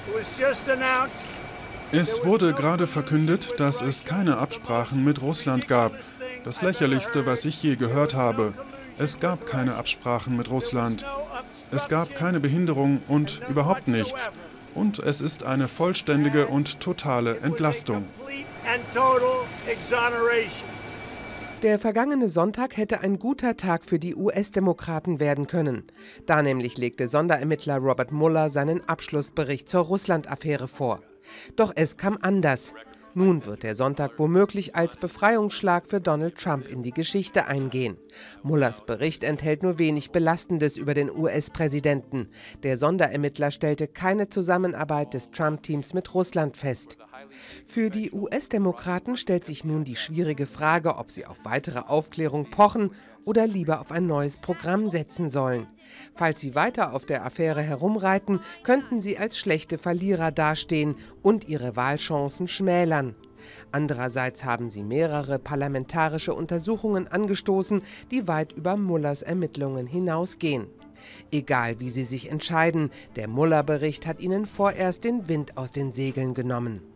Es wurde gerade verkündet, dass es keine Absprachen mit Russland gab. Das Lächerlichste, was ich je gehört habe. Es gab keine Absprachen mit Russland. Es gab keine Behinderung und überhaupt nichts. Und es ist eine vollständige und totale Entlastung. Der vergangene Sonntag hätte ein guter Tag für die US-Demokraten werden können. Da nämlich legte Sonderermittler Robert Mueller seinen Abschlussbericht zur Russland-Affäre vor. Doch es kam anders. Nun wird der Sonntag womöglich als Befreiungsschlag für Donald Trump in die Geschichte eingehen. Muellers Bericht enthält nur wenig Belastendes über den US-Präsidenten. Der Sonderermittler stellte keine Zusammenarbeit des Trump-Teams mit Russland fest. Für die US-Demokraten stellt sich nun die schwierige Frage, ob sie auf weitere Aufklärung pochen oder lieber auf ein neues Programm setzen sollen. Falls sie weiter auf der Affäre herumreiten, könnten sie als schlechte Verlierer dastehen und ihre Wahlchancen schmälern. Andererseits haben sie mehrere parlamentarische Untersuchungen angestoßen, die weit über Muellers Ermittlungen hinausgehen. Egal, wie sie sich entscheiden, der Mueller-Bericht hat ihnen vorerst den Wind aus den Segeln genommen.